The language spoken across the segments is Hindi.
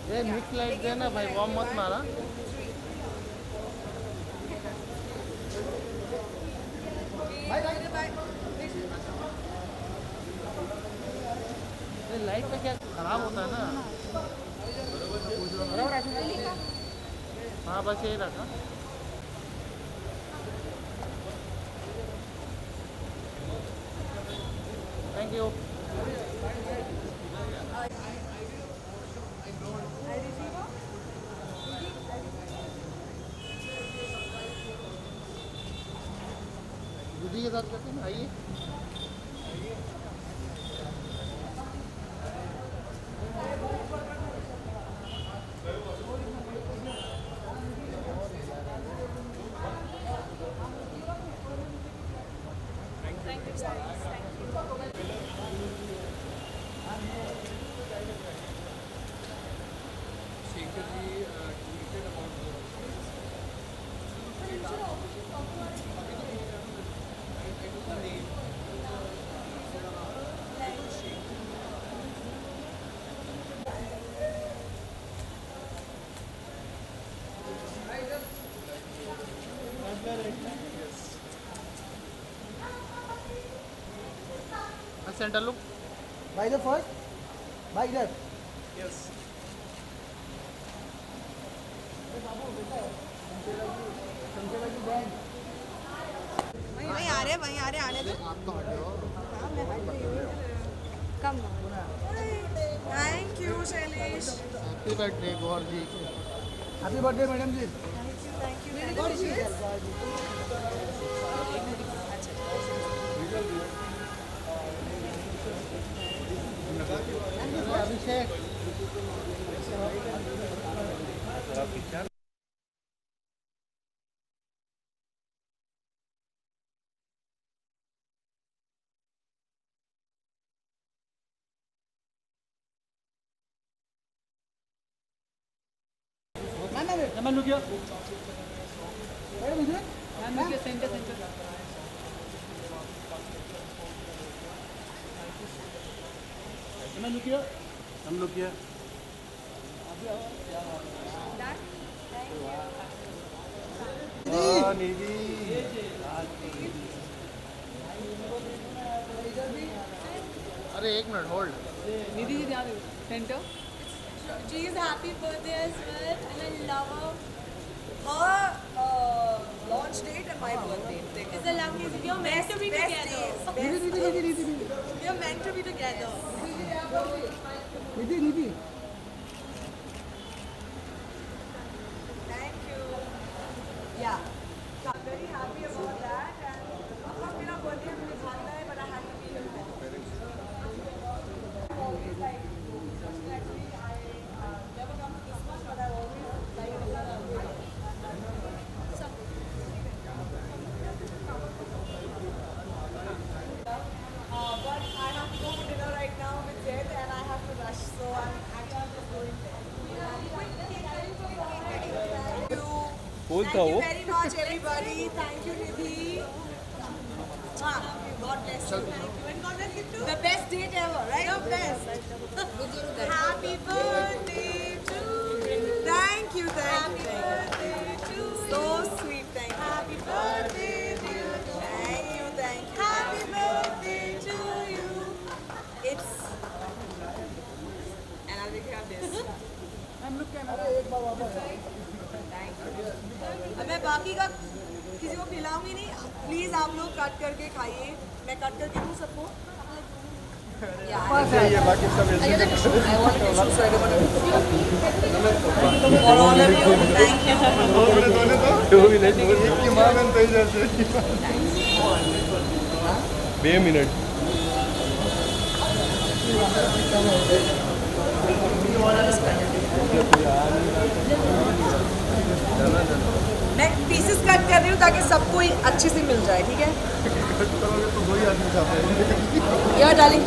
ये मिक्स लाइट देना भाई, बॉम्ब मत मारा। ये लाइट का क्या खराब होता है ना। हाँ बस यही रखा। Thank you. दूधी के साथ करते हैं ना, आइए। Center look. By the first, by that. Yes. वहीं आ रहे आने दो। आप तो हटे हो। Come. Thank you Shailesh. Happy birthday Gaur ji. Happy birthday madam ji. Thank you. Abhishek. मैं लुकियो मैडम इधर मैं लुकियो सेंटर मैं लुकियो हम लुकियो निधि अरे एक मिनट होल्ड। निधि जी ध्यान centre. She's happy birthday as well, and I love her. Her launch date and my birthday. It's the luckiest. We are meant to be together. We are meant to be together. Nidhi Thank you. Yeah. So I'm very happy about that. And of course, मेरा birthday मुझे जानता है, but I had to be here. Always like, actually, I never come to this much, but I always like but I have to go for dinner right now with Jed, and I have to rush, so I'm actually just going there. Thank you. Thank you very much, everybody. Thank you, Nidhi. God bless you. Thank you. And God bless you too. The best date ever, right? The best. Happy birthday to you. Thank you. Happy birthday to you. So sweet. Thank you. Happy birthday, dear. Thank you. Thank you. Happy birthday to you. It's. And I'll make you have this. हम लोग कैमरा एक बार वापस अब मैं बाकी का किसी को खिलाऊंगी नहीं, प्लीज आप लोग कट करके खाइए। मैं कट करके दूँ सबको। ये बाकी सब For all of you, thank you. 2 minute की मां बन तो जैसे 2 मिनट मैं पीसेस कट कर रही हूँ ताकि सबको अच्छे से मिल जाए, ठीक है? तो 2 ही आदमी खाते हैं। या डार्लिंग।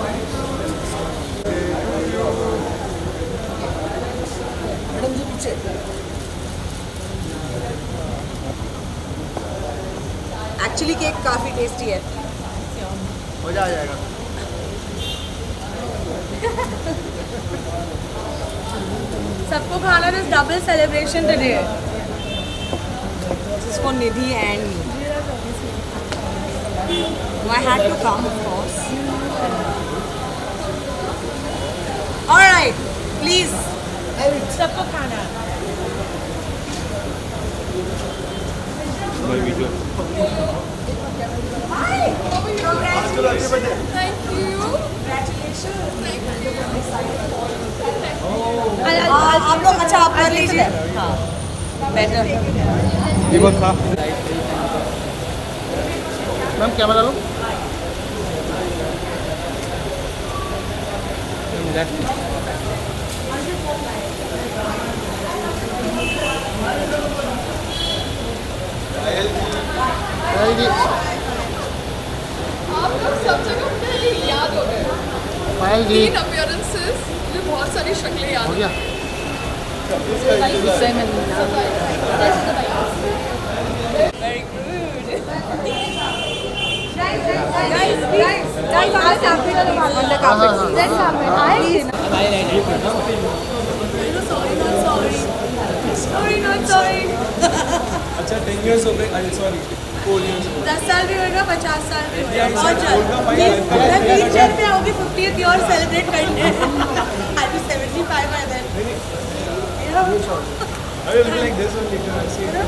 मैडम जी पीछे एक्चुअली केक काफी टेस्टी है। हो जाएगा। सबको खाना is double celebration today. This is for Nidhi and me. I had to come, of course. All right, please. सबको खाना. Hi. Congratulations. Thank you. Congratulations. Thank you. आप लोग अच्छा आप कर लीजिए. हाँ. Better. मैम कैमरा लो. आप लोग सब जगह मुझे याद हो गए. 3 अपीयरेंसेस मुझे बहुत सारी शक्लें याद हो गया. Very good. Guys, आप भी तो on the carpet. Let's have it. Sorry, not sorry. अच्छा 10 years हो गए. Sorry 4 years. 10 साल भी होगा, 50 साल भी होगा. बहुत जल्द. मैं व्हीलचेयर पे आऊँगी 50th ईयर सेलिब्रेट करने. I'll be 75 by then. I will be like this one later. I'll see it.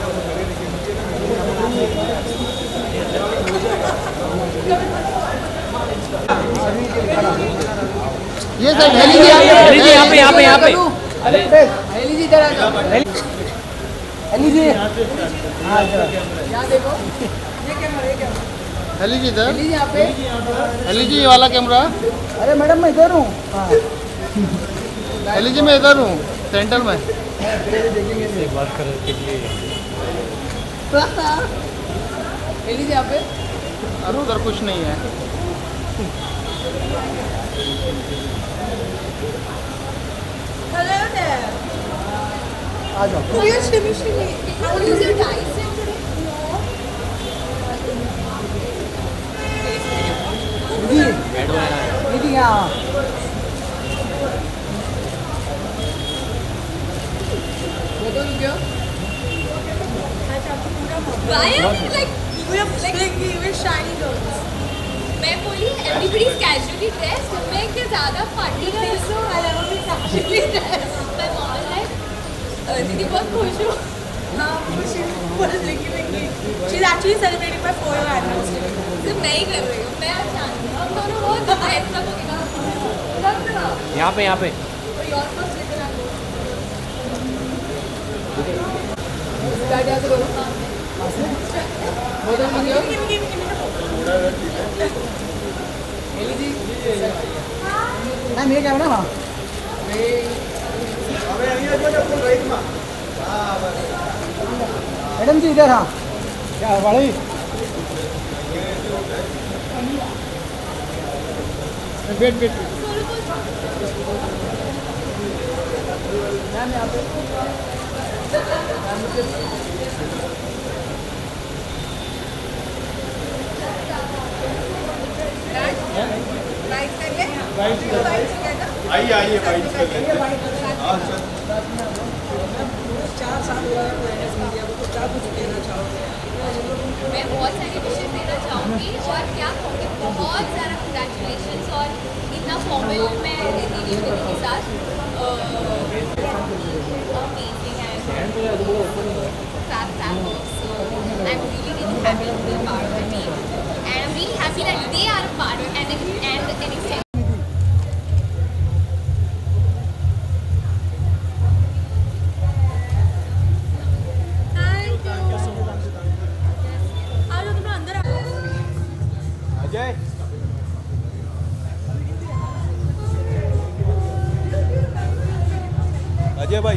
ये सर हेली जी यहाँ पे हेली जी इधर आ जाओ. हेली जी यहाँ देखो. हेली जी इधर. हेली जी यहाँ पे. हेली जी ये वाला कैमरा. अरे मैडम मैं इधर हूँ. हेली जी मैं इधर हूँ सेंटर में. एक बात कर के लिए हेली जी यहाँ पे. अरे उधर कुछ नहीं है. Hello there. आ जाओ. Oh, you're shimmy. How is your dice today? दीदी यहाँ. Why are you like? We're blinky, we're shiny girls. मैं बोली everybody is casually dressed. मैं क्या ज़्यादा party कर रही हूँ. I love it casually dressed. मैं mom is like दीदी बहुत खुश हूँ. What is blinky? She's actually celebrating my 4th anniversary. सिर्फ मैं ही कर रही हूँ. मैं आज जानती हूँ. हम दोनों बहुत dressed up हो गए. यहाँ पे Your first letter I go. मेरे कैमरा. हाँ मैडम जी इधर. हाँ क्या बड़ी वेट मैम यहाँ पे. Right करिए. Right together. आइए वाइट कर लेंगे. हाँ सर. 4 साल हुआ है प्लानर्स इंडिया को. क्या कुछ कहना चाहोगे? मैं बहुत सारी विशेष देना चाहूँगी और क्या कहूँगी बहुत सारा कंग्रेचुलेशंस और इतना फॉर्मल मैं दे रही हूँ दीदी के साथ. Amazing and fab. So I'm really happy to be a part of the team and I'm really happy that they are a part and an extension. Ajay भाई.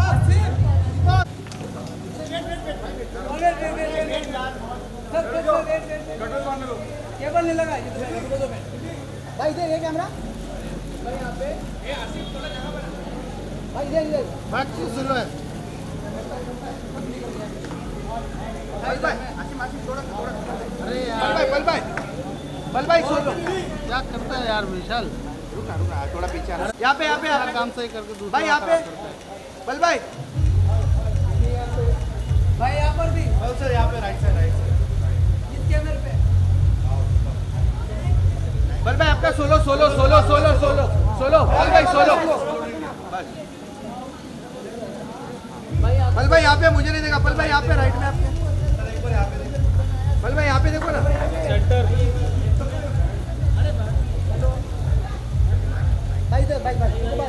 Sir, केबल नहीं लगा भाई इधर ये कैमरा भाई इधर बात सुन लो है अरे यार बल भाई सुन लो क्या करता है यार विशाल रुका थोड़ा पीछे यहाँ पे अपना काम सही करके दूसरा भाई यहाँ पे बल भाई यहाँ पर भी सर यहाँ पे राइट साइड इस कैमरे पे बल भाई आपका सोलो बल भाई सोलो बल भाई यहाँ पे मुझे नहीं देखा बल भाई यहाँ पे राइट में आपके बल भाई यहाँ पे देखो ना सेंटर भाई सर बल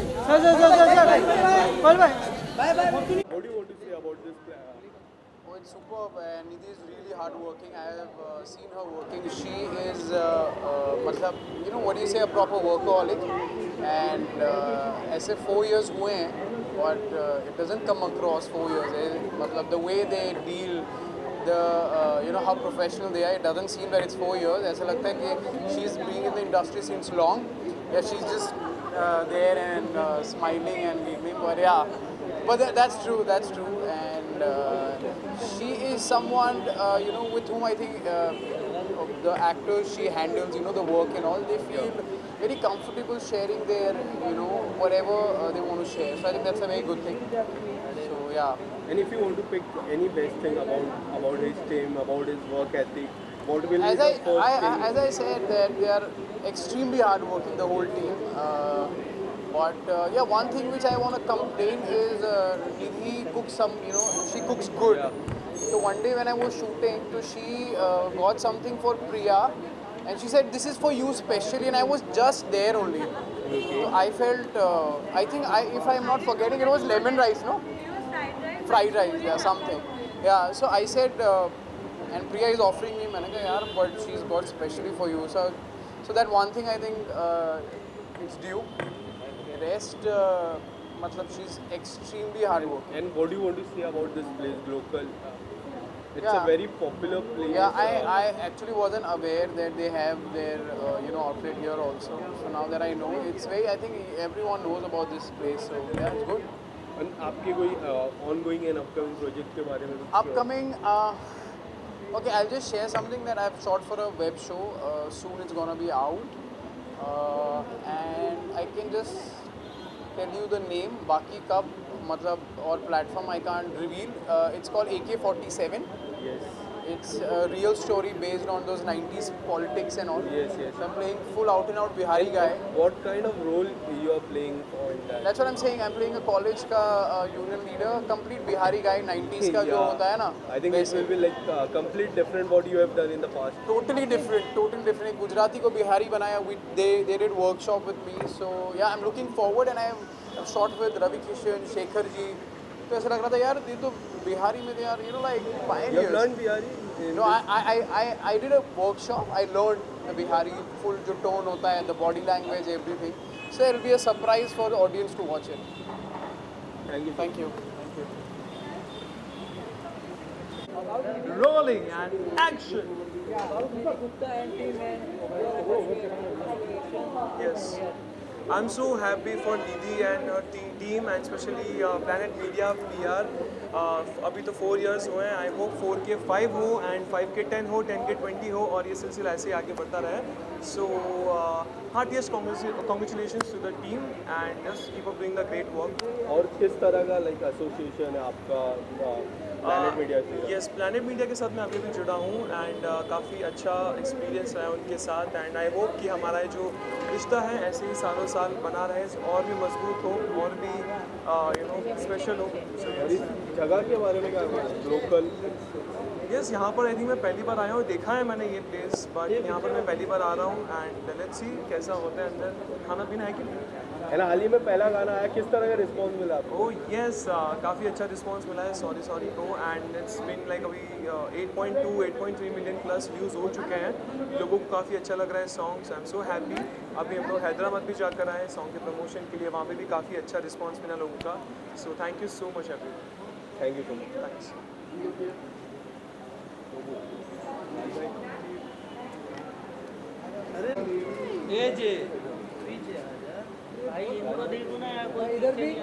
भाई What do you want to say about this plan? Oh, it's superb, and Nidhi is really hardworking. I have seen her working. She is, matlab, you know what do you say, a proper workaholic. And ऐसे 4 years हुए हैं, but it doesn't come across 4 years. Matlab, the way they deal, you know how professional they are. It doesn't seem that it's 4 years. ऐसा लगता है कि she's been in the industry since long. Yeah, she's just there and smiling and giggling. But yeah, but that's true. That's true. And she is someone you know with whom I think the actors she handles, you know, the work and all, they feel very comfortable sharing their, you know, whatever they want to share. So I think that's a very good thing. So yeah. And if you want to pick any best thing about his team, about his work ethic, what will be the first thing? As I said, that they are extremely hardworking, the whole team. But yeah, one thing which I want to complain is Nidhi cooks some, you know, she cooks good. Yeah. So one day when I was shooting, so she got something for Priya, and she said, "This is for you specially," and I was just there only. Okay. So I felt, I think, if I am not forgetting, it was lemon rice, no? Fried rice, yeah, something. Yeah, so I said, and Priya is offering me, मैंने कहा यार, but she's got specially for you. So that one thing I think it's due. Rest, matlab she's extremely hardworking. And what do you want to say about this place, Glocal? It's Yeah. a very popular place. Yeah, I actually wasn't aware that they have their you know, outlet here also. So now that I know, it's very, I think everyone knows about this place. So yeah, it's good. And आपके कोई ongoing and upcoming project के बारे में कुछ? Upcoming, okay, I'll just share something that I've shot for a web show. Soon it's gonna be out, and I can just tell you the name. Baki Kab, matlab, or platform I can't reveal. It's called AK-47. Yes. It's a real story based on those 90s politics and all. Yes, yes. So I'm playing full out and out Bihari guy. What kind of role you are playing in that? That's what I'm saying. I'm playing a college ka union leader, complete Bihari guy, 90s ka jo hota hai na. I think it will be like complete different what you have done in the past. Totally different, totally different. Gujarati ko Bihari banaya. They did workshop with me. So yeah, I'm looking forward, and I've shot with Ravi Kishan, Shekhar ji. तो ऐसा लग रहा था यार, ये तो बिहारी में थे यार, you know, like pioneers. You have learned Bihari? No, I did a workshop. I learned the Bihari, full जो tone होता है, the body language, everything. So it'll be a surprise for the audience to watch it. Thank you. Thank you. rolling and action. Yes. I'm so happy for Nidhi and her team, and especially Planet Media PR. अभी तो 4 years हुए हैं. I hope 4 के 5 हो and 5 के 10 हो, 10 के 20 हो, और ये सिलसिला ऐसे ही आगे बढ़ता रहे. So heartiest congratulations to the team, and just keep up doing the great work. और किस तरह का like association है आपका Planet Media से? Yes, Planet Media के साथ मैं अभी भी जुड़ा हूँ, and काफ़ी अच्छा एक्सपीरियंस रहा उनके साथ, and I hope कि हमारा जो रिश्ता है ऐसे ही सालों साल बना रहे, और भी मजबूत हो, और भी you know, स्पेशल हो. और इस जगह के बारे में क्या लोकल? यस, यहाँ पर आई थिंक मैं पहली बार आया हूँ. देखा है मैंने ये प्लेस, बट यहाँ पर मैं पहली बार आ रहा हूँ, एंड लेट्स सी कैसा होता है अंदर. खाना पीना है कि नहीं? है ना, हाल ही में पहला गाना आया, किस तरह का रिस्पॉन्स मिला आपको? ओह यस, काफ़ी अच्छा रिस्पॉन्स मिला है सॉरी को, एंड इट्स बीन लाइक अभी 8.2 8.3 मिलियन प्लस व्यूज़ हो चुके हैं. लोगों को काफ़ी अच्छा लग रहा है songs. I am so happy. अभी हम लोग हैदराबाद भी जाकर आए सॉन्ग के प्रमोशन के लिए, वहाँ पे भी काफ़ी अच्छा रिस्पॉन्स मिला लोगों का. So thank you so much everyone. Thank you so much. Thanks. इधर भी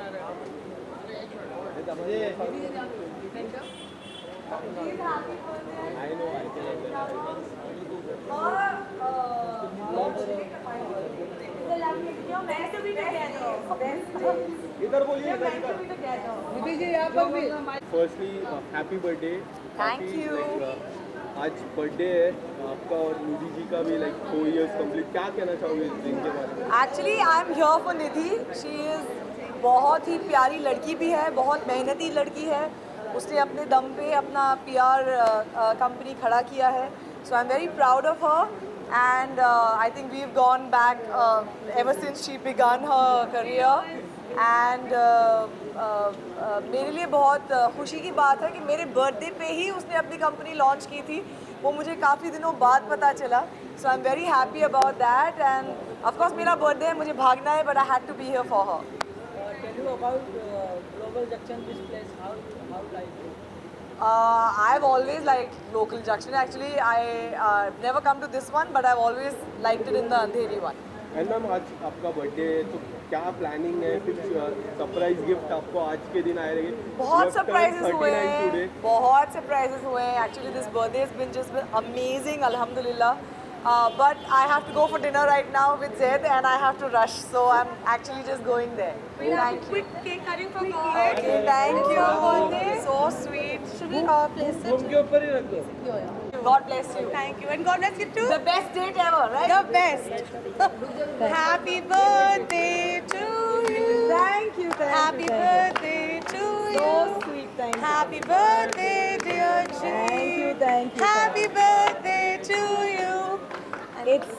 इधर बोलिए दीदी जी यहाँ पर भी firstly happy birthday. Thank you. आज बर्थडे है आपका और निधि जी का भी, लाइक 4 years कंप्लीट। क्या कहना चाहोगे इस दिन के बारे में? Actually, I'm here for Nidhi. She is बहुत ही प्यारी लड़की भी है, बहुत मेहनती लड़की है। उसने अपने दम पे अपना PR कंपनी खड़ा किया है। So I'm very proud of her, and I think we've gone back ever since she began her career. And मेरे लिए बहुत खुशी की बात है कि मेरे बर्थडे पे ही उसने अपनी कंपनी लॉन्च की थी। वो मुझे काफ़ी दिनों बाद पता चला। So I'm very happy about that, and of course मेरा बर्थडे है, मुझे भागना है, but I had to be here for her. tell you about Global Junction, this place, how like it? I've always liked local junction. Actually, I never come to this one, but I've always liked it in the Andheri one. And ma'am आज आपका बर्थडे है तो क्या प्लानिंग है, कुछ सरप्राइज गिफ्ट आपको आज के दिन आए रहेंगे? बहुत सरप्राइजेस हुए हैं, बहुत सरप्राइजेस हुए हैं। Actually, this birthday has been just amazing, alhamdulillah. But I have to go for dinner right now with Zaid, and I have to rush, so I'm actually just going there. Thank you. Quick cake cutting for me. Okay, thank you. So sweet. Should we place it? उनके ऊपर ही रख दो। God bless you. Thank you. And God bless you too. The best date ever, right? The best. Happy birthday to you. Thank you. Happy birthday to you. So sweet. Thank you. Happy birthday, dear G. Thank you. Thank you. Happy birthday to you. It's.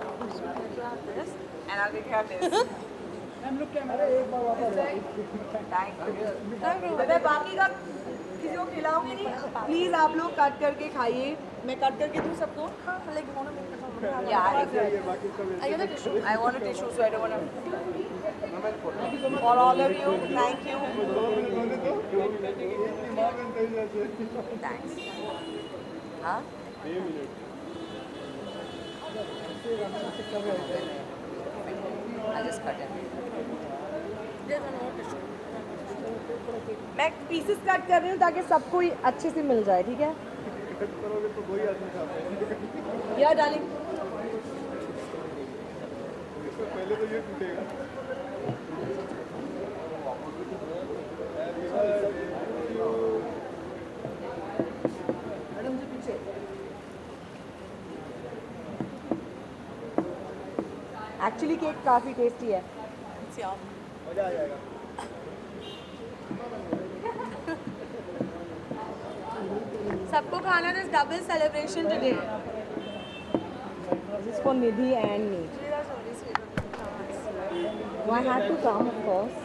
And I'll take care of this. Thank you. मैं बाकी का किसी को खिलाऊंगी नहीं। प्लीज आप लोग कट करके खाइए। मैं कट करके दूँ सबको? I want a tissue, so I don't want to. For all of you, thank you. Thanks. Huh? I just cut it. मैं पीसेस कट कर रही हूँ ताकि सबको ही अच्छे से मिल जाए, ठीक है? या डार्लिंग। पहले तो ये टूटेगा। मैडम जी पीछे। एक्चुअली केक काफ़ी टेस्टी है। मजा आ जाएगा। सबको खाना is double celebration today. This is for Nidhi and me. So I had to come, of course.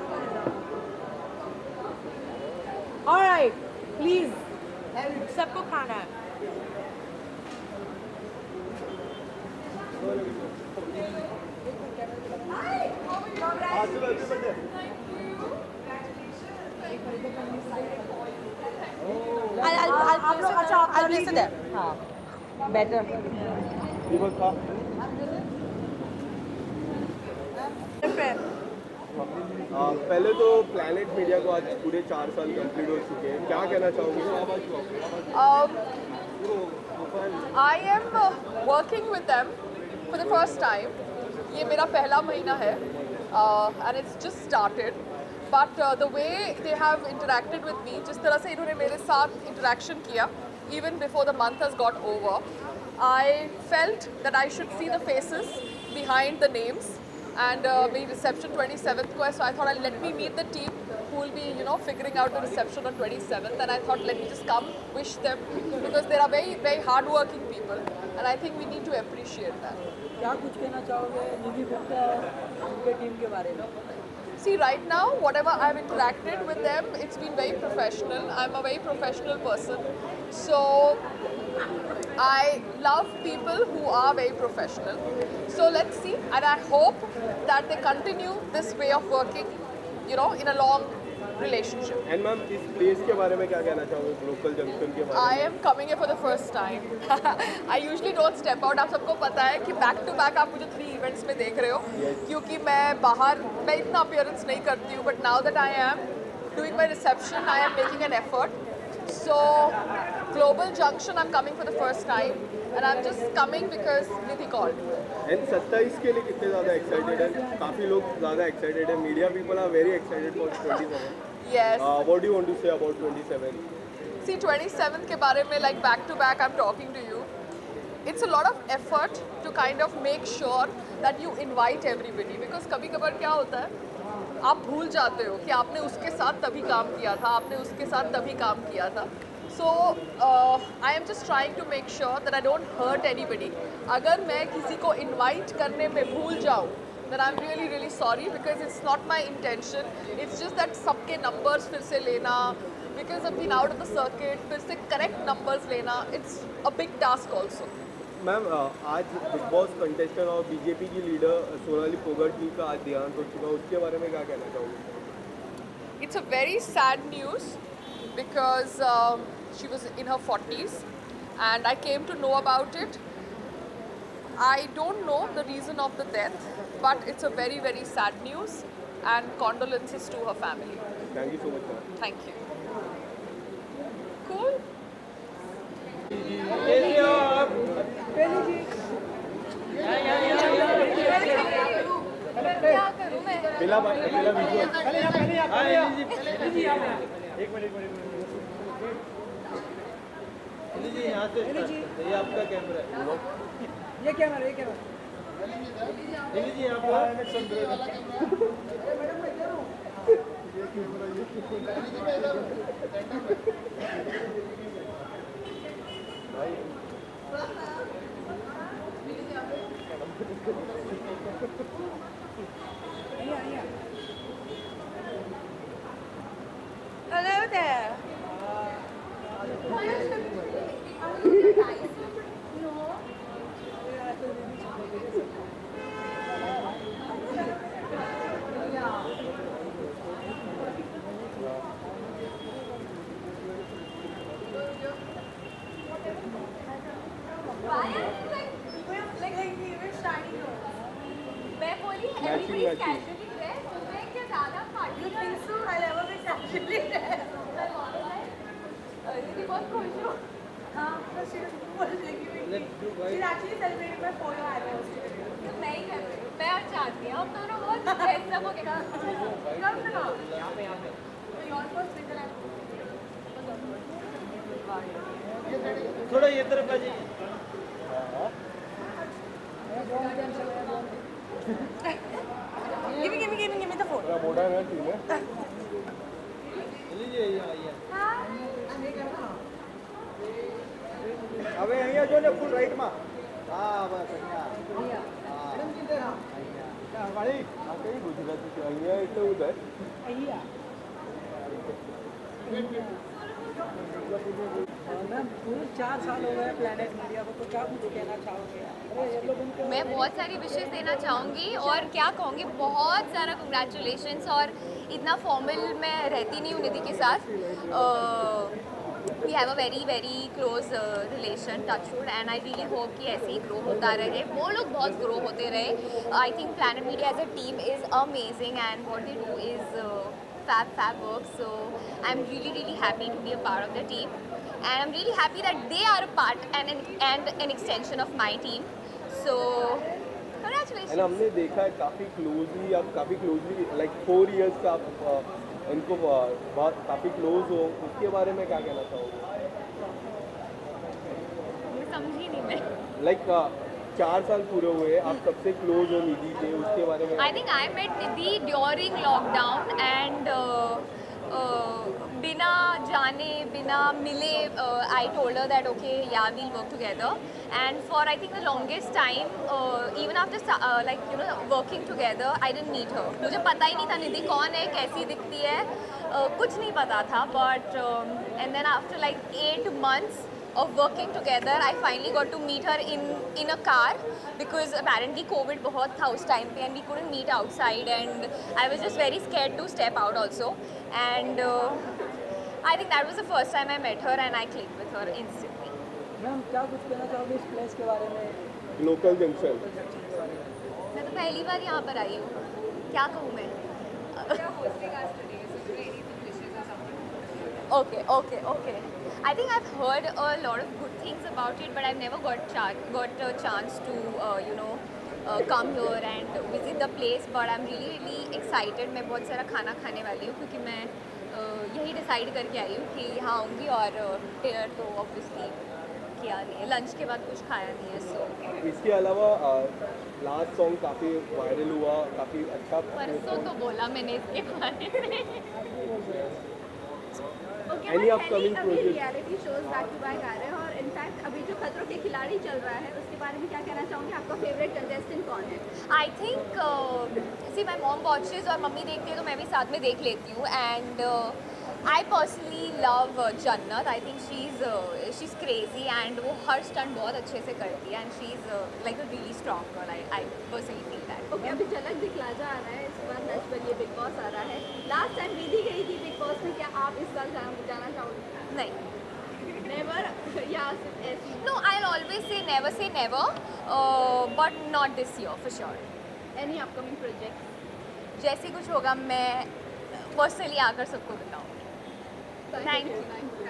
All right, please. सबको खाना है. I'll place it there. हाँ, better. पहले तो प्लैनेट मीडिया को आज पूरे 4 साल कंप्लीट हो चुके हैं, क्या कहना चाहोगे? I am working with them for the first time. ये मेरा पहला महीना है and it's just started. But the way they have interacted with me, जिस तरह से इन्होंने मेरे साथ interaction किया, even before the month has got over, I felt that I should see the faces behind the names. And my reception 27th को है, so I thought let me meet the team who will be, figuring out the reception on 27th. And I thought let me just come, wish them, because they are very, very hard-working people, and I think we need to appreciate that. क्या कुछ कहना चाहोगे निधि गुप्ता उनके टीम के बारे में? See, right now, whatever I've interacted with them, it's been very professional. I'm a very professional person. So, I love people who are very professional. So, let's see. And I hope that they continue this way of working, in a long relationship. And ma'am इस प्लेस के बारे में क्या कहना चाहोगे, लोकल जंक्शन के बारे में? I am coming here for the first time. I usually don't step out. आप सबको पता है कि back to back आप मुझे 3 events में देख रहे हो, क्योंकि मैं इतना appearance नहीं करती हूँ, but now that I am doing my reception, I am making an effort. So Global Junction, I'm coming for the first time, and I'm just coming because Nidhi called. And 27 के लिए कितने ज़्यादा एक्साइटेड है? काफ़ी लोग ज़्यादा एक्साइटेड है, media people are very excited for 27. Yes. What do you want to say about 27? See, 27th के बारे में, like back to back I'm talking to you. It's a lot of effort to kind of make sure that you invite everybody, because कभी कभार क्या होता है, आप भूल जाते हो कि आपने उसके साथ तभी काम किया था, आपने उसके साथ तभी काम किया था. So I am just trying to make sure that I don't hurt anybody. अगर मैं किसी को invite करने में भूल जाऊँ, then I'm really really sorry, because it's not my intention. It's just that सबके numbers फिर से लेना, because I've been out of the circuit, फिर से correct numbers लेना, it's a big task also. Ma'am आज बिग बॉस कंटेस्टेंट और बीजेपी की लीडर सोनाली फोगाट जी का आज देहांत हो चुका है, उसके बारे में क्या कहना चाहोगे? It's a very sad news, because she was in her 40s and I came to know about it. I don't know the reason of the death, but it's a very very sad news, and condolences to her family. Thank you so much, ma'am. Thank you. Cool. क्या करूँ मैं? पहला वीडियो। एक मिनट जी, यहाँ से ये आपका कैमरा है, ये कैमरा जी यहाँ Hello there. मैं बोली everybody's casually dressed, तो मैं क्या ज़्यादा party You think so? I'll ever be casually dressed. दीदी बहुत खुश हूँ. हाँ, she's actually celebrating my 4-year anniversary. तो मैं ही कर रही हूँ. मैं और चाहती हूँ. हम दोनों बहुत बेहतर हो गए. Come now. So your first single थोड़ा ये तरफ आ जाइए. Give me the phone. थोड़ा मोटा है ठीक है. लीजिए ये. હવે અહીંયા જો ને ફૂલ રાઈટમાં. હા બસ અહીંયા. હા વાળી આ કઈ ગુજરાતી છે? અહીંયા એટલે ઉધર. અહીંયા. मैम पूरे 4 साल हो गए प्लैनेट मीडिया को, तो क्या कुछ कहना चाहोगे? मैं बहुत सारी विशेस देना चाहूँगी, और क्या कहूँगी, बहुत सारा कंग्रेचुलेशंस. और इतना फॉर्मल मैं रहती नहीं हूँ निधि के साथ. We have a very very close relation, touchwood, and I really hope कि ऐसे ही ग्रो होता रहे. वो लोग बहुत ग्रो होते रहे. I think Planet Media as a team is amazing, and what they do is fab work. So I'm really happy to be a part of the team, and I'm really happy that they are a part and an extension of my team. So congratulations. And हमने देखा है काफ़ी क्लोजली like 4 years से आप इनको बहुत काफ़ी क्लोज हो, उसके बारे में क्या कहना चाहोगे? मैं समझी नहीं मैं. Like 4 साल पूरे हुए, आप सबसे क्लोज हो निधि से, उसके बारे में? I think I met Nidhi during lockdown, and बिना जाने बिना मिले I told her that okay, yeah, we'll work together. And for I think the longest time, even after like you know working together, I didn't meet her. मुझे पता ही नहीं था निधि कौन है, कैसी दिखती है, कुछ नहीं पता था. But and then after like 8 months of working together. I finally got to meet her in a car because apparently COVID बहुत था उस time पे and we couldn't meet outside and I was just very scared to step out also and I think that was the first time I met her and I clicked with her instantly. Ma'am क्या कुछ कहना चाहोगे इस प्लेस के बारे में? Local junction. मैं तो पहली बार यहाँ पर आई हूँ, क्या कहूँ मैं? Okay. I think I've heard a lot of good things about it, but I've never got a chance to come here and visit the place. But I'm really excited. मैं बहुत सारा खाना खाने वाली हूँ क्योंकि मैं यही डिसाइड करके आई हूँ कि यहाँ आऊँगी और डिनर तो ऑब्वियसली किया नहीं है, लंच के बाद कुछ खाया नहीं है सो। इसके अलावा लास्ट सॉन्ग काफ़ी वायरल हुआ, काफ़ी अच्छा। परसों तो बोला मैंने इसके बारे में। Any upcoming projects? Reality shows back to back आ रहे हैं और इनफैक्ट अभी जो खतरों के खिलाड़ी चल रहा है उसके बारे में क्या कहना चाहूँगी? आपका फेवरेट कंटेस्टेंट कौन है? I think see my mom watches और मम्मी देखती है तो मैं भी साथ में देख लेती हूँ and I personally love Jannat. I think she is crazy and वो हर स्टंट बहुत अच्छे से करती है and she is like a really strong girl. I personally feel that. Okay, अभी झलक दिखलाजा आ रहा है, इस बार नच बलिए बिग बॉस आ रहा है। लास्ट टाइम विधि गई थी बिग बॉस में, क्या आप इस बार जाना चाहोगे? नहीं, नेवर या ऐसी? No, I will always say never but not this year for sure. Any upcoming project? जैसे कुछ होगा मैं पर्सनली आकर सबको बताऊँगी। Thank you.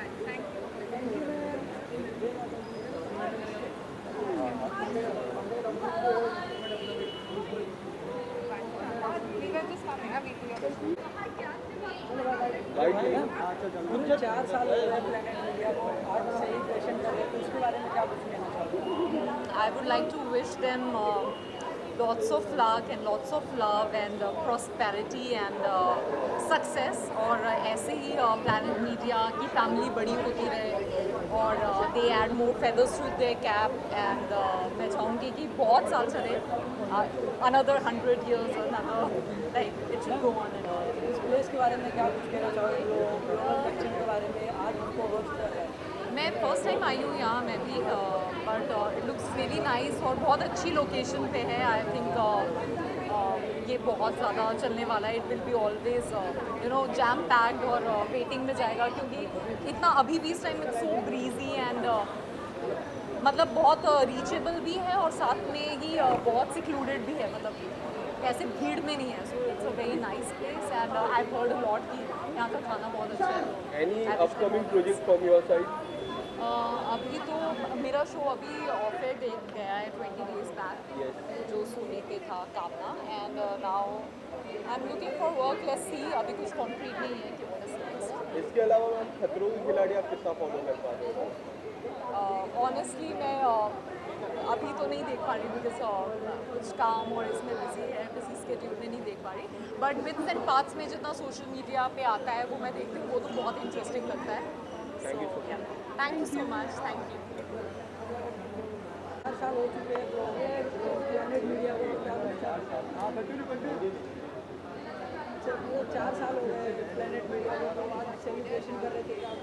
पूरे 4 साल हो गए प्लैनेट मीडिया को, आज सेलिब्रेशन कर रहे हैं तो उसके बारे में क्या कुछ कहना चाहोगे? I would like to wish them lots of luck and lots of love and prosperity and success और ऐसे ही प्लैनेट मीडिया की फैमिली बड़ी होती रहे और they add more feathers to their cap and मैं चाहूँगी कि बहुत साल चले, another 100 years, another like it should go on and on. इस प्लेस के बारे में क्या कुछ कहना चाहोगे? ग्लोबल जंक्शन के बारे में आज उनको होस्ट कर रहे हैं। मैं फर्स्ट टाइम आई हूँ यहाँ मैं भी but it looks really nice और बहुत अच्छी लोकेशन पे है। आई थिंक ये बहुत ज़्यादा चलने वाला है। It will be always jam packed और वेटिंग में जाएगा क्योंकि इतना अभी भी इस time it's so breezy and मतलब बहुत रीचेबल भी है और साथ में ही बहुत सिक्लूडेड भी है, मतलब ऐसे भीड़ में नहीं है। So it's a very nice place and I heard a lot कि यहाँ का खाना बहुत अच्छा है। Any upcoming project from your side? अभी तो मेरा शो अभी ऑफर दे गया है 20 days बैक जो सोनी पे था कामना and now I am looking for work. Let's see, अभी कुछ कॉन्क्रीट नहीं है कि व्हाट इज नेक्स्ट। इसके अलावा मैम खतरों के खिलाड़ी आप कितना फॉलो कर पा रहे हो? ऑनेस्टली मैं अभी तो नहीं देख पा रही बिकॉज कुछ काम और इसमें बिजी स्केड्यूल में नहीं देख पा रही, बट विथ्स एंड पार्ट्स में जितना सोशल मीडिया पे आता है वो मैं देखती हूँ, वो तो बहुत इंटरेस्टिंग लगता है। Thank you so much. Thank you so much. Thank you. 4 साल हो चुके हैं तो प्लैनेट मीडिया को क्या पूरे 4 साल हो गए प्लैनेट मीडिया को, तो आज सेलिब्रेशन कर रहे थे क्या?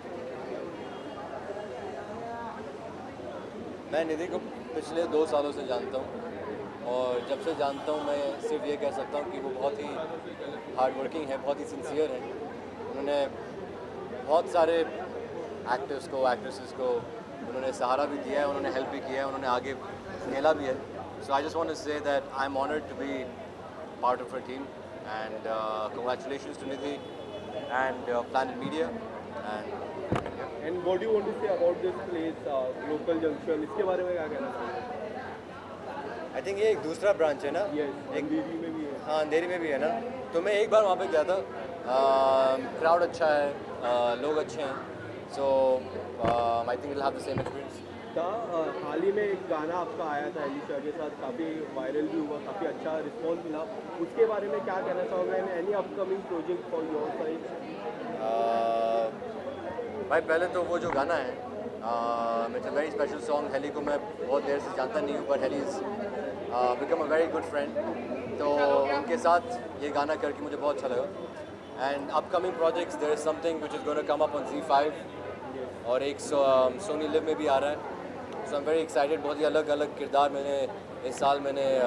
मैं निधि को पिछले 2 सालों से जानता हूँ और जब से जानता हूँ मैं सिर्फ ये कह सकता हूँ कि वो बहुत ही हार्ड वर्किंग है, बहुत ही सिंसियर है। उन्होंने बहुत सारे एक्टर्स को एक्ट्रेसेस को उन्होंने सहारा भी दिया है, उन्होंने हेल्प भी किया है, उन्होंने आगे खेला भी है। So I just want to say that I am honoured to be part of a team and congratulations to Nidhi and planet media and what do you want to say about this place local junction, इसके बारे में क्या कहना चाहिए? आई थिंक ये एक दूसरा ब्रांच है ना? एक अंधेरी में भी है। हाँ, अंधेरी में भी है ना। तो मैं एक बार वहाँ पे गया था, क्राउड अच्छा है, लोग अच्छे हैं, so I think will have the same experience. हाल ही में एक गाना आपका आया था एलिशा के साथ, काफ़ी वायरल भी हुआ, काफ़ी अच्छा रिस्पॉन्स मिला, उसके बारे में क्या कहना चाहोगे? Any upcoming project for your side? भाई पहले तो वो जो गाना है it's a very special song. Haley को मैं बहुत देर से जानता नहीं हूँ, but Haley is become a very good friend, तो उनके साथ ये गाना करके मुझे बहुत अच्छा लगा। And upcoming projects, there is something which is going to come up on ZEE5 और एक सोनी लिव में भी आ रहा है। So I am very excited. बहुत ही अलग अलग किरदार इस साल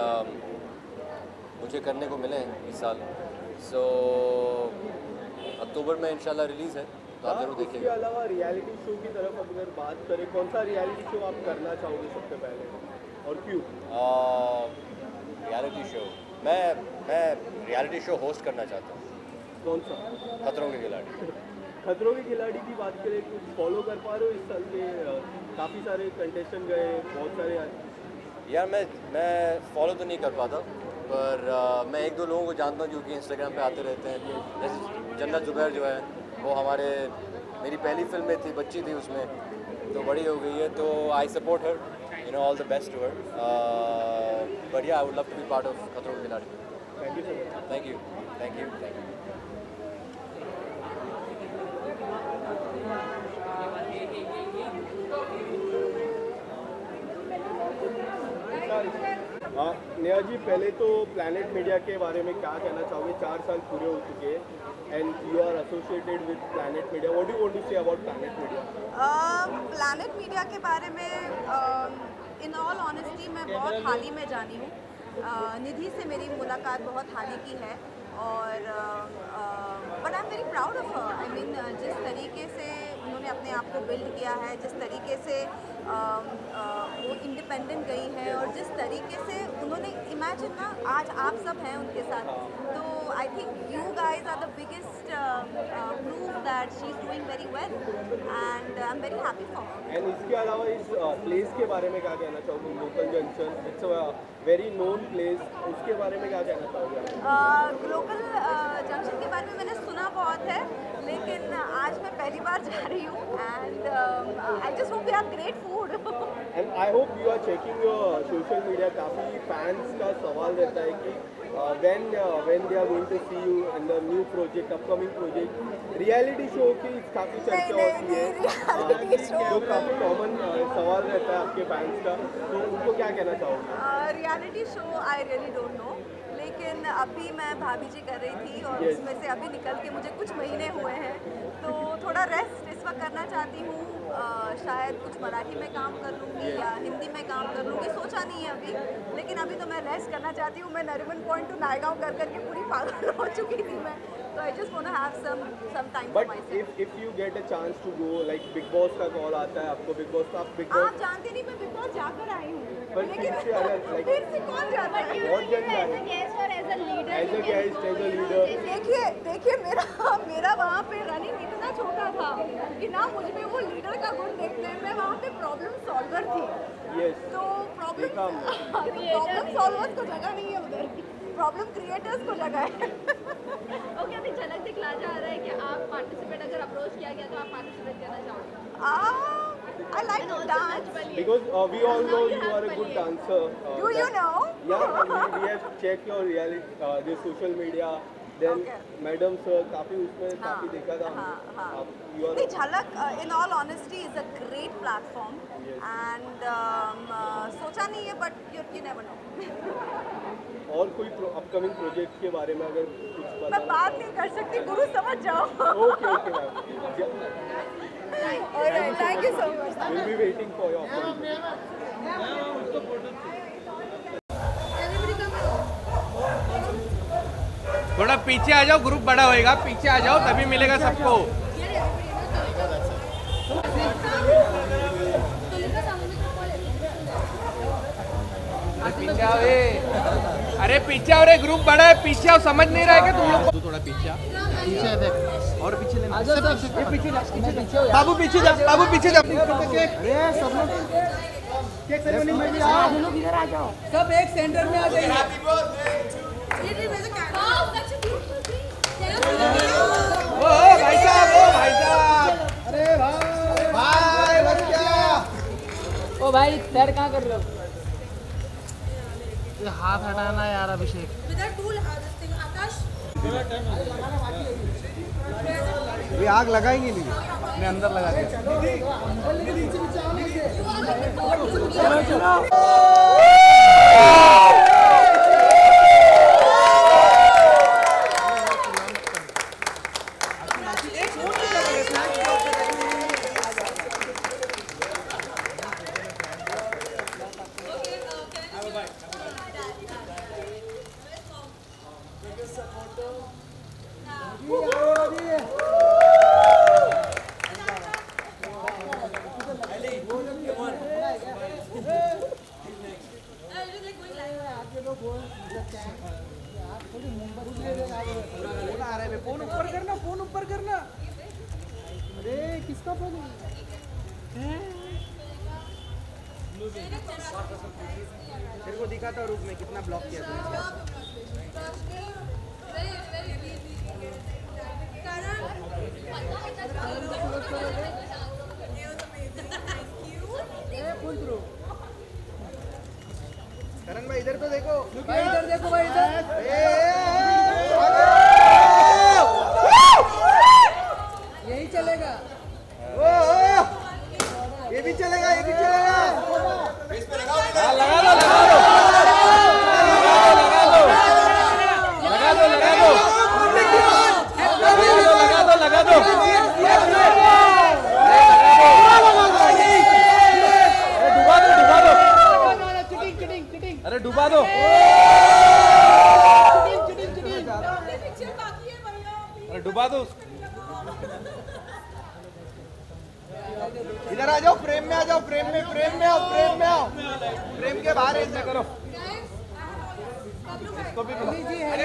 मुझे करने को मिले हैं इस साल। सो अक्टूबर में इंशाल्लाह रिलीज़ है, तो आप जरूर देखिएगा। इसके अलावा रियलिटी शो की तरफ अगर बात करें, कौन सा रियलिटी शो आप करना चाहोगे सबसे पहले और क्यों? रियलिटी शो मैं रियलिटी शो होस्ट करना चाहता हूँ। कौन सा? खतरों के खिलाड़ी। खतरों के खिलाड़ी की बात करें, कुछ फॉलो कर पा रहे हो इस साल के? काफ़ी सारे कंटेस्टेंट गए, बहुत सारे। यार मैं फॉलो तो नहीं कर पाता, पर मैं एक दो लोगों को जानता हूँ जो कि इंस्टाग्राम पे आते रहते हैं। जैसे जन्नत जुबैर जो है वो मेरी पहली फिल्म में थी, बच्ची थी उसमें, तो बड़ी हो गई है। तो I support her, you know, all the best to her. But yeah I would love to be part of खतरों के खिलाड़ी। Thank you so much. Thank you thank you thank you. Neha ji, पहले तो प्लैनेट मीडिया के बारे में क्या कहना चाहोगे? 4 साल पूरे हो चुके हैं and you are associated with planet media. What do you want to say about planet media? Planet media के बारे में इन ऑल ऑनेस्टी मैं बहुत हाल ही में जानी हूँ। निधि से मेरी मुलाकात बहुत हाल ही की है और but I am very proud of her. I mean जिस तरीके से उन्होंने अपने आप को बिल्ड किया है, जिस तरीके से वो इंडिपेंडेंट गई है और जिस तरीके से उन्होंने इमेजिन ना आज आप सब हैं उनके साथ, तो I think you guys are the biggest proof that she is doing very well and I am very happy for her. And इसके अलावा इस प्लेस के बारे में क्या कहना चाहोगे? Local junction, it's a very known place, उसके बारे में क्या कहना चाहोगे? लोकल जंक्शन के बारे में मैंने सुना बहुत है, लेकिन आज मैं पहली बार जा रही हूँ and I just hope we have great food. And I hope you are checking your social media. काफ़ी फैंस का सवाल रहता है कि when they are going to see you in the new project, upcoming project, reality show की काफ़ी चर्चा होती है, जो काफ़ी कॉमन सवाल रहता है आपके फैंस का, तो उनको क्या कहना चाहोगे? Reality show I really don't know, लेकिन अभी मैं भाभी जी कर रही थी और उसमें से अभी निकल के मुझे कुछ महीने हुए हैं, तो थोड़ा रेस्ट इस वक्त करना चाहती हूँ। शायद कुछ मराठी में काम कर लूँगी या हिंदी में काम कर लूँगी, सोचा नहीं है अभी, लेकिन अभी तो मैं रेस्ट करना चाहती हूँ। मैं नरीमन पॉइंट टू नायगांव कर करके पूरी पागल हो चुकी थी मैं, तो I just want to have some time for myself. But if you get a chance to go, like Bigg Boss का कॉल आता है आपको, बिग बॉस का आप बिग बॉस आप जानते नहीं, मैं बिग बॉस जाकर आई हूँ, लेकिन फिर से कौन जाता है? बहुत जन जाए as a guest, as a leader. देखिए मेरा वहाँ पे रनिंग इतना छोटा था कि ना मुझ में वो लीडर का गुण देखते हैं। मैं वहाँ पे प्रॉब्लम सॉल्वर थी। तो प्रॉब्लम सॉल्वर्स को जगह नहीं है उधर, प्रॉब्लम क्रिएटर्स को जगह है। ओके, अभी झलक दिखला जा रहा है कि आप पार्टिसिपेट, अगर अप्रोच किया गया तो आप पार्टिसिपेट करना चाहोगे? I like to dance. Because we all know you are a good dancer. Do you know? Yeah, we have checked your reality, the social media. Then Madam Sir, काफ़ी उसमें काफ़ी देखा था। नहीं, झलक in all honesty is a great platform and सोचा नहीं है, but you never know. और कोई अपकमिंग प्रोजेक्ट के बारे में अगर कुछ पता? मैं बात नहीं कर सकती, गुरु समझ जाओ। Okay, ma'am. Alright, thank you so much. We'll be waiting for your upcoming. थोड़ा पीछे आ जाओ, ग्रुप बड़ा होएगा, पीछे आ जाओ तभी मिलेगा सबको। पीछे आओ, अरे पीछे आओ रे, ग्रुप बड़ा है, पीछे आओ, समझ नहीं रहा है क्या तुम लोग? थोड़ा पीछे और पीछे लेना, बाबू पीछे जा, बाबू पीछे जा। सब लोग केक सेरेमनी में भी आओ, इधर आ जाओ, सब एक सेंटर में आ जाइए। ओ भाई साहब, अरे भाई बच गया। ओ भाई सर कहाँ कर रहे हो? ये हाथ हटाना यार अभिषेक। ये आग लगाएंगे नहीं, अपने अंदर लगा दिया। फोन आ रहा है, फोन ऊपर करना, फोन ऊपर करना। अरे किसका फोन है? तेरे को दिखाता हूँ, रुक में कितना ब्लॉक किया तूने। करण भाई इधर तो देखो, भाई इधर देखो, भाई इधर। यही चलेगा, ये भी चलेगा, ये भी चलेगा। लगा दो, लगा दो, लगा दो, लगा दो, लगा दो, लगा दो, अरे डुबा दो, अरे डुबा दो। इधर आ जाओ, फ्रेम में आ जाओ, फ्रेम में, फ्रेम में आओ, फ्रेम में आओ, फ्रेम के बाहर ऐसा करो। इसको भी अरे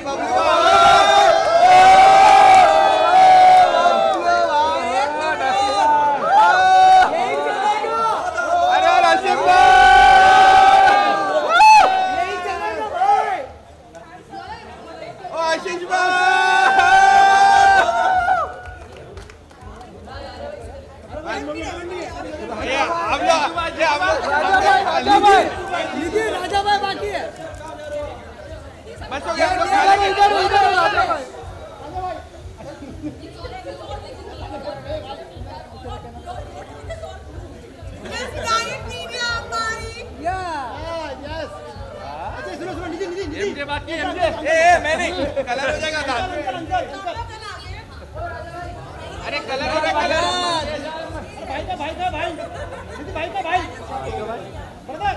राजा भाई बाकी है, बस हो गया। एमजे बाकी, एमजे मैं नहीं, कलर हो जाएगा दांत। अरे कलर हो रहा, कलर भाई का भाई का भाई, भाई का भाई, ब्रदर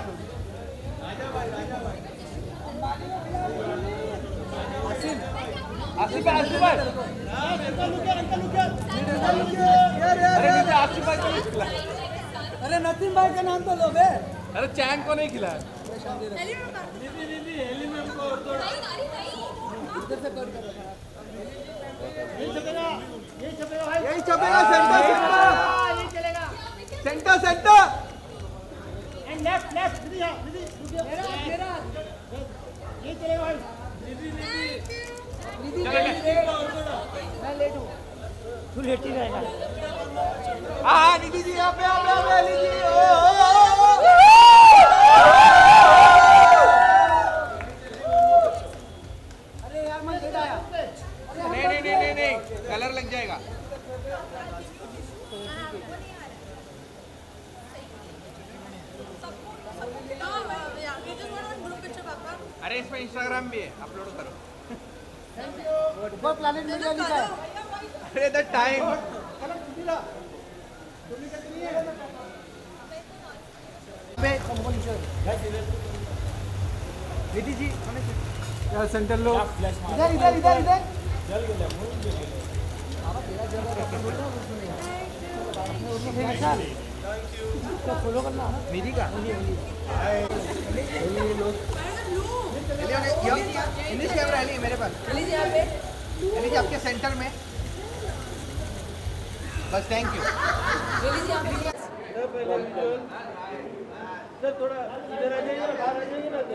आसिफ भाई, आसिफ भाई, अरे आसिफ भाई को नहीं खिला, अरे नसीम भाई का नाम तो लो बे, अरे चैंग को नहीं खिलाया। यही छपेगा, centre, centre, centre, and left, left, मेरा ये चलेगा भाई। मैं लेट हूँ, तू लेट ही रहेगा। हाँ निधि जी यहाँ पे, निधि जी, अरे यार मैं लेट आया। नहीं, कलर लग जाएगा। अरे इसमें इंस्टाग्राम भी है, अपलोड करो। ऊपर प्लैनेट मीडिया लिखा है। अरे द टाइम, निधि जी यार सेंटर लो, इधर इधर इधर इधर फॉलो करना निधि का। इंग्लिश कैमरा है नहीं मेरे पास, जी आपके सेंटर में बस, थैंक यू। सर थोड़ा इधर आ जाइए, बाहर आ जाइए ना।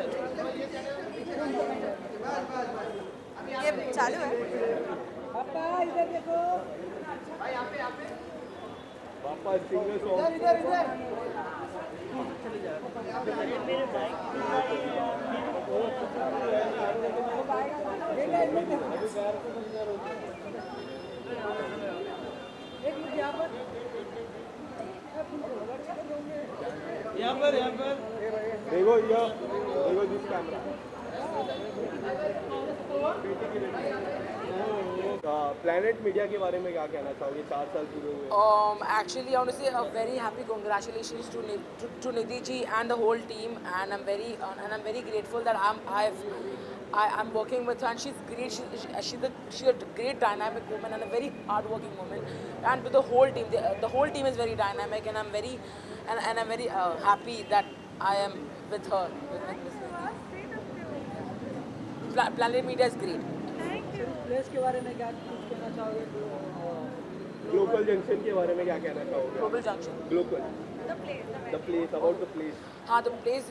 ये चालू है, पापा इधर देखो, भाई यहाँ पे पापा सिंगर सॉन्ग, इधर इधर यहाँ पर देखो, देखो जिस कैमरा। प्लैनेट मीडिया के बारे में क्या कहना चाहोगे? 4 साल पूरे हुए। Actually, I want to say a very happy congratulations to Nidhi ji and the whole team, and I'm very grateful that I'm working with her, and she's great. She's a great dynamic woman and a very hardworking woman. And to the whole team, the whole team is very dynamic, and I'm very happy that I am with her, with Miss Nidhi. Planet Media is great. Place के बारे में क्या कुछ कहना चाहोगे? ग्लोबल जंक्शन के बारे में क्या कहना चाहोगे? Global Junction. Global the place about the place. हाँ तो प्लेस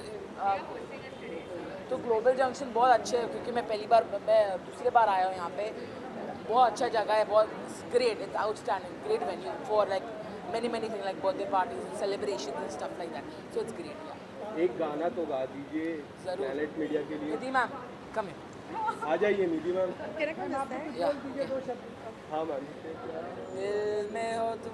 तो ग्लोबल जंक्शन बहुत अच्छे है क्योंकि मैं दूसरी बार आया हूँ यहाँ पे। बहुत अच्छा जगह है, बहुत great, it's outstanding, great venue for like many thing like birthday parties, celebration and stuff like that, so it's great. एक गाना तो गा दीजिए प्लैनेट मीडिया के लिए। निधि मैम कम है, आ जाइए निधि मैम। हाँ मैम। दिल में हो तुम,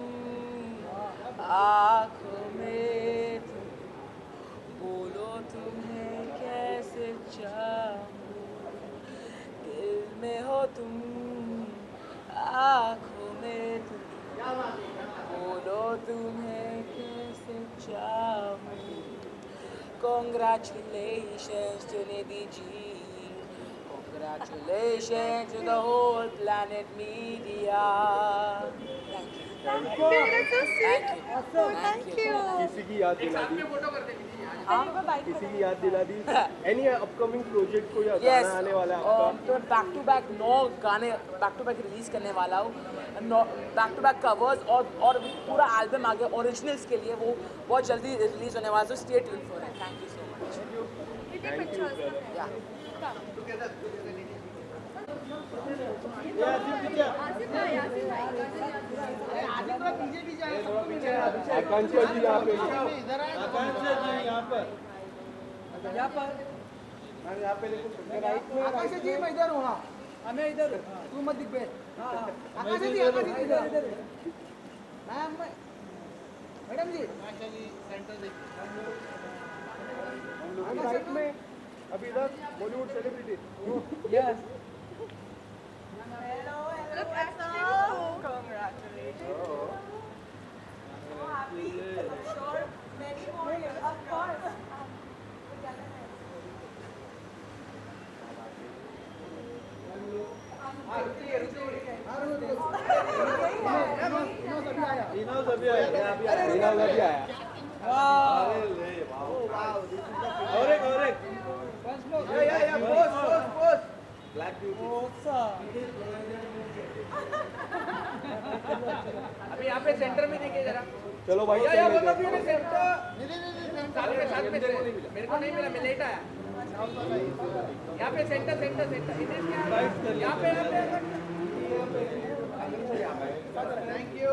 आँखों में तुम, बोलो तुम्हें कैसे चाहूं। दिल में हो तुम, आँखों में तुम, बोलो तुम्हें कैसे चाहूं। Congratulations to Nidhi ji. Congratulations to the whole Planet Media. Thank you. Thank you. किसी की याद दिला दी? किसी की याद दिला दी? Any upcoming project कोई गाना आने वाला है आपका? तो बैक टू बैक 9 गाने बैक टू बैक रिलीज करने वाला हूँ, बैक टू बैक कवर्स और पूरा एल्बम आ गया ओरिजिनल्स के लिए, वो बहुत जल्दी रिलीज होने वाला है, so stay tuned for it. Thank you so much. Akanksha ji यहाँ पे, यहाँ पे आकाश जी मैं इधर हूँ। हाँ मैं इधर, तू मत दिख बे। हाँ आकाश जी इधर मैडम जी सेंटर राइट में अभी इधर बॉलीवुड सेलिब्रिटी। यस अभी यहाँ पे सेंटर में देखिए जरा। चलो भाई साथ में मेरे को नहीं मिला, मैं लेट आया। यहाँ पे सेंटर यहाँ पे थैंक यू।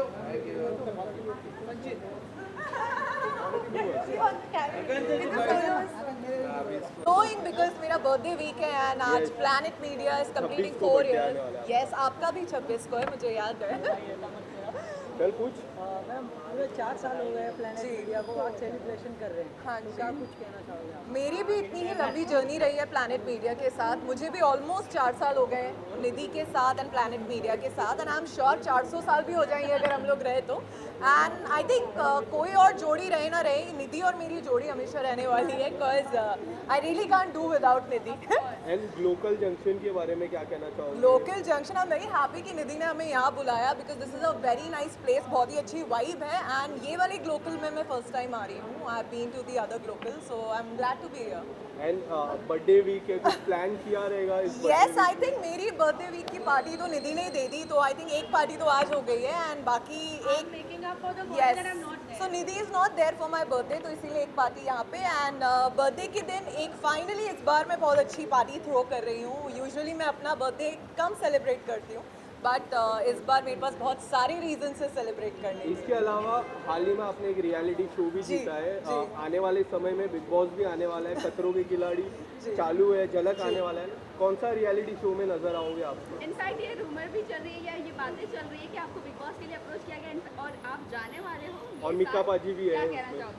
Knowing because मेरा बर्थडे वीक है एंड आज planet media is completing 4 years। Yes आपका भी 26 को है, मुझे याद है। चल पूछ। मैम पूरे 4 साल हो गए प्लैनेट मीडिया को, आज सेलिब्रेशन कर रहे हैं। हाँ तो क्या कुछ कहना चाहोगे आप? मेरी भी इतनी ही लंबी जर्नी रही है प्लैनेट मीडिया के साथ, मुझे भी ऑलमोस्ट 4 साल हो गए निधि के साथ एंड प्लैनेट मीडिया के साथ, एंड आई एम श्योर 400 साल भी हो जाएंगे अगर हम लोग रहे तो। एंड आई थिंक कोई और जोड़ी रहे ना रहे, निधि और मेरी जोड़ी हमेशा रहने वाली है, because I really can't do without Nidhi. And local junction के बारे में क्या कहना चाहोगे? Local junction I am very happy कि निधि ने हमें यहाँ बुलाया, because this is a very nice place, बहुत ही अच्छी वाइब है। एंड ये वाले ग्लोकल में मैं फर्स्ट टाइम आ रही हूँ, I have been to the other Glocal, so I am glad to be here. And birthday week है, कुछ प्लान किया रहेगा इस बार? यस आई थिंक मेरी बर्थडे वीक की पार्टी तो निधि ने ही दे दी, तो आई थिंक एक पार्टी तो आज हो गई है एंड बाकी एक yes, so Nidhi is not there for my birthday, तो इसीलिए एक पार्टी यहाँ पे। एंड बर्थडे के दिन एक फाइनली इस बार मैं बहुत अच्छी पार्टी थ्रो कर रही हूँ। यूजुअली मैं अपना बर्थडे कम सेलिब्रेट करती हूँ, बट इस बार मेरे पास बहुत सारे रीजन से सेलिब्रेट करने। इसके अलावा हाल ही में आपने एक रियलिटी शो भी जीता है, आने वाले समय में बिग बॉस भी आने वाला है, खतरों के खिलाड़ी चालू है, झलक आने वाला है, कौन सा रियलिटी शो में नजर आओगे आप? इनफैक्ट ये रूमर भी चल रही है या ये बातें चल रही है कि आपको बिग बॉस के लिए अप्रोच किया गया और आप जाने वाले हो, और मिका पाजी भी है, क्या कहना चाहोगे?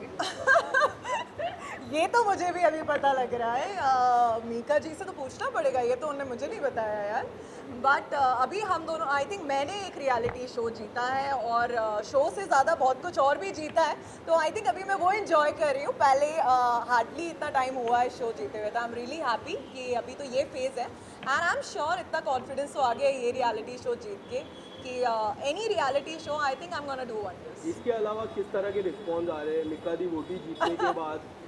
ये तो मुझे भी अभी पता लग रहा है, मीका जी से तो पूछना पड़ेगा, ये तो उन्होंने मुझे नहीं बताया यार। बट अभी हम दोनों, आई थिंक मैंने एक रियलिटी शो जीता है और शो से ज़्यादा बहुत कुछ और भी जीता है, तो आई थिंक अभी मैं वो एंजॉय कर रही हूँ। पहले हार्डली इतना टाइम हुआ है शो जीते हुए, तो आई एम रियली हैप्पी कि अभी तो ये फेज़ है, एंड आई एम श्योर इतना कॉन्फिडेंस तो आ गया ये रियलिटी शो जीत के कि any reality show I think I am gonna do wonders. इसके अलावा किस तरह के रिस्पॉन्स आ रहे हैं मिका दी वोटी जीतने के बाद?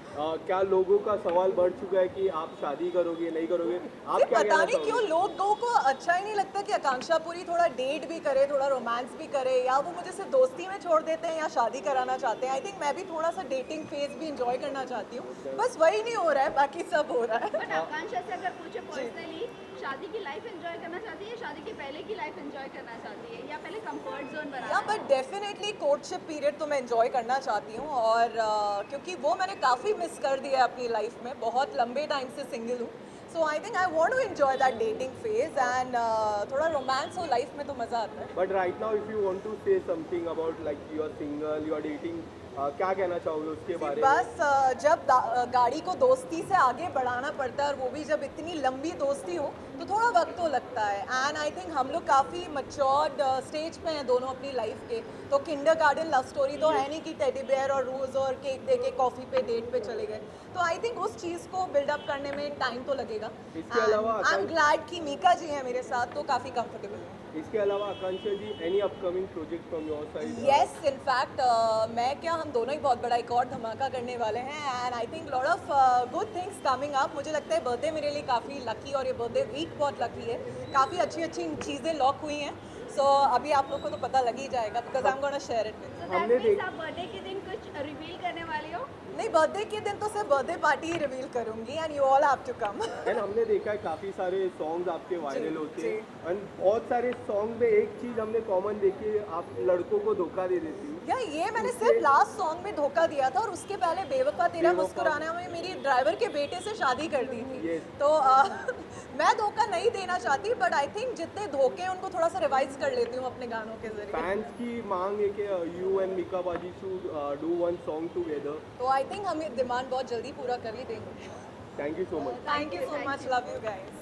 क्या लोगों का सवाल बढ़ चुका है कि आप शादी करोगे नहीं करोगे, आप क्या पता कहना नहीं क्यों लोगों को अच्छा ही नहीं लगता कि आकांक्षा पूरी थोड़ा डेट भी करे, थोड़ा रोमांस भी करे, या वो मुझे सिर्फ दोस्ती में छोड़ देते हैं या शादी कराना चाहते हैं। आई थिंक मैं भी थोड़ा सा डेटिंग फेज भी इंजॉय करना चाहती हूँ, बस वही नहीं हो रहा है, बाकी सब हो रहा है। बट आकांक्षा से अगर पूछे पर्सनली, शादी की लाइफ एंजॉय करना चाहती है, शादी के पहले की लाइफ एंजॉय करना चाहती है, या पहले कंफर्ट जोन बनाना? या बट डेफिनेटली कोर्टशिप पीरियड तो मैं एंजॉय करना चाहती हूँ, और क्योंकि वो मैंने काफ़ी मिस कर दिया है अपनी लाइफ में, बहुत लंबे टाइम से सिंगल हूँ। So I think I want to enjoy that dating phase, and थोड़ा रोमांस हो लाइफ में तो मज़ा आता है। But right now if you want to say something about like you are single, you are dating, क्या कहना चाहोगे उसके बारे में? बस जब गाड़ी को दोस्ती से आगे बढ़ाना पड़ता है, और वो भी जब इतनी लंबी दोस्ती हो, तो थोड़ा वक्त तो लगता है। एंड आई थिंक हम लोग काफ़ी मच्योर्ड स्टेज पे हैं दोनों अपनी लाइफ के, तो किंडरगार्टन लव स्टोरी तो है नहीं कि टेडी बेयर और रोज़ और केक दे के कॉफ़ी पे डेट पे चले गए। तो आई थिंक उस चीज़ को बिल्डअप करने में टाइम तो लगेगा। इसके अलावा आई एम ग्लैड कि मीका जी हैं मेरे साथ, तो काफ़ी कंफर्टेबल है। इसके अलावा Akanksha ji, any upcoming project from your side? Yes, in fact मैं क्या, हम दोनों ही बहुत बड़ा एक और धमाका करने वाले हैं, and I think lot of good things coming up. मुझे लगता है बर्थडे मेरे लिए काफ़ी लकी, और ये बर्थडे वीक बहुत लकी है, काफ़ी अच्छी अच्छी चीज़ें लॉक हुई हैं। सो अभी आप लोग को तो पता लग ही जाएगा, because I am gonna share it with. हमने देखा बर्थडे के दिन कुछ रिवील करने वाले हो? नहीं, बर्थडे के दिन तो सिर्फ बर्थडे पार्टी ही रिवील करूंगी, and you all have to come. And हमने देखा है काफ़ी सारे सॉन्ग्स आपके वायरल होते हैं, एंड बहुत सारे सॉन्ग में एक चीज़ हमने कॉमन देखी है, आप लड़कों को धोखा दे देती हो। या ये मैंने सिर्फ लास्ट सॉन्ग में धोखा दिया था, और उसके पहले बेवफा तेरा मुस्कुराना में मेरी ड्राइवर के बेटे से शादी कर दी थी। तो मैं धोखा नहीं देना चाहती, बट आई थिंक जितने धोखे हैं उनको थोड़ा सा रिवाइज कर लेती हूँ अपने गानों के जरिए। फैंस की मांग है कि you and Mika paaji should do one song together, तो आई थिंक हम ये डिमांड बहुत जल्दी पूरा कर ही देंगे। Thank you so much. Thank you so much, love you guys.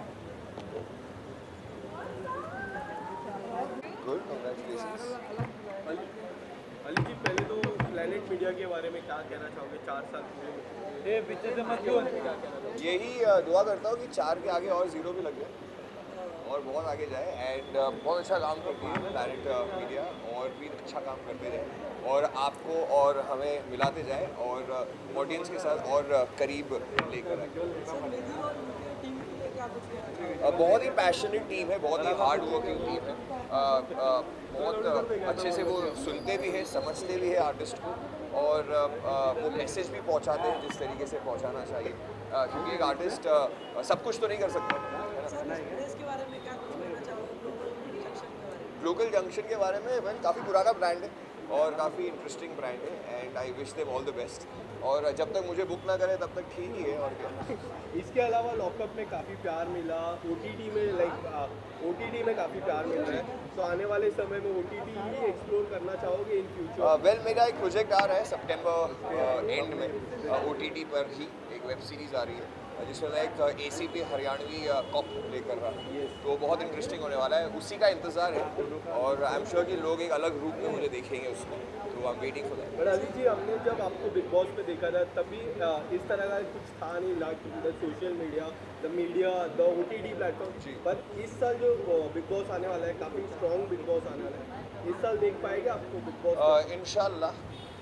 Good, congratulations. Ali ji, पहले तो प्लैनेट मीडिया के बारे में क्या कहना चाहोगे? 4 साल पूरे यही दुआ करता हूँ कि 4 के आगे और 0 भी लग जाए और बहुत आगे जाए, एंड बहुत अच्छा काम करती है प्लैनेट मीडिया, और भी अच्छा काम करते रहे और आपको और हमें मिलाते जाए और ऑडियंस के साथ और करीब लेकर आए। बहुत ही पैशनेट टीम है, बहुत ही हार्ड वर्किंग टीम है, बहुत अच्छे से वो सुनते भी हैं, समझते भी हैं आर्टिस्ट को, और वो मैसेज भी पहुंचाते हैं जिस तरीके से पहुंचाना चाहिए, क्योंकि एक आर्टिस्ट सब कुछ तो नहीं कर सकता। ग्लोकल जंक्शन के बारे में काफ़ी पुराना ब्रांड है और काफ़ी इंटरेस्टिंग ब्रांड है, and I wish them all the best, और जब तक मुझे बुक ना करे तब तक ठीक ही है। और क्या, इसके अलावा लॉकअप में काफ़ी प्यार मिला, ओटीटी में ओटीटी में काफ़ी प्यार मिल रहा है, तो आने वाले समय में ओटीटी ही एक्सप्लोर करना चाहोगे इन फ्यूचर? वेल, मेरा एक प्रोजेक्ट आ रहा है सितंबर एंड में, ओटीटी पर ही एक वेब सीरीज़ आ रही है जिसमें मैं एक ACP हरियाणवी कॉप प्ले कर रहा हूँ, तो बहुत इंटरेस्टिंग होने वाला है, उसी का इंतज़ार है, और आई एम श्योर कि लोग एक अलग रूप में मुझे देखेंगे उसको, तो I am waiting for that. But Ali ji, हमने जब आपको बिग बॉस पे देखा था तभी इस तरह का कुछ था नहीं, like the social media, the OTT platform, पर इस साल जो बिग बॉस आने वाला है, काफ़ी स्ट्रॉन्ग बिग बॉस आने वाला है, इस साल देख पाएगा आपको बिग बॉस? इंशाल्लाह।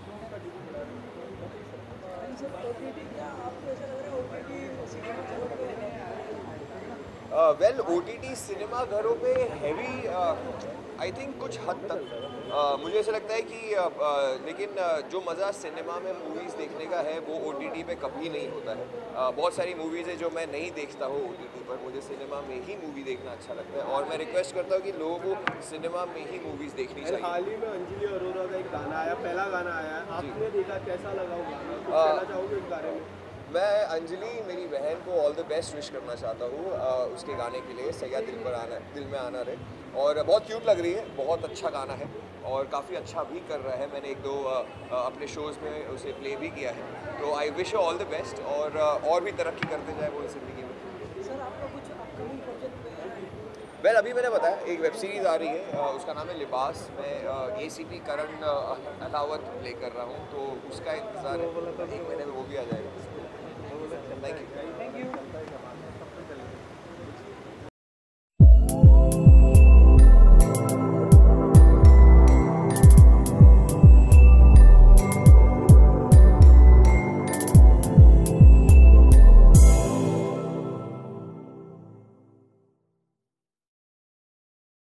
वेल, OTT सिनेमा घरों पे हैवी आई थिंक कुछ हद तक मुझे ऐसा लगता है कि लेकिन जो मज़ा सिनेमा में मूवीज़ देखने का है वो OTT पे कभी नहीं होता है। बहुत सारी मूवीज़ है जो मैं नहीं देखता हूँ OTT पर, मुझे सिनेमा में ही मूवी देखना अच्छा लगता है, और मैं रिक्वेस्ट करता हूँ कि लोगों को सिनेमा में ही मूवीज़ देखनी चाहिए। हाल ही में अंजलि अरोरा का एक गाना आया, पहला गाना आया, आपने देखा, कैसा लगा वो गाना? कुछ कहना चाहोगे इस बारे में? मैं अंजलि, मेरी बहन को ऑल द बेस्ट विश करना चाहता हूँ उसके गाने के लिए, सैया दिल में आना रहे, और बहुत क्यूट लग रही है, बहुत अच्छा गाना है और काफ़ी अच्छा भी कर रहा है। मैंने 1-2 अपने शोज़ में उसे प्ले भी किया है, तो I wish all the best, और भी तरक्की करते जाए वो ज़िंदगी में। सर, आपका कुछ अपकमिंग प्रोजेक्ट? वेल, अभी मैंने बताया एक वेब सीरीज़ आ रही है, उसका नाम है लिबास, मैं ACP करण अलावत प्ले कर रहा हूँ, तो उसका इंतज़ार है, 1 महीने में वो भी आ जाएगा। Thank you.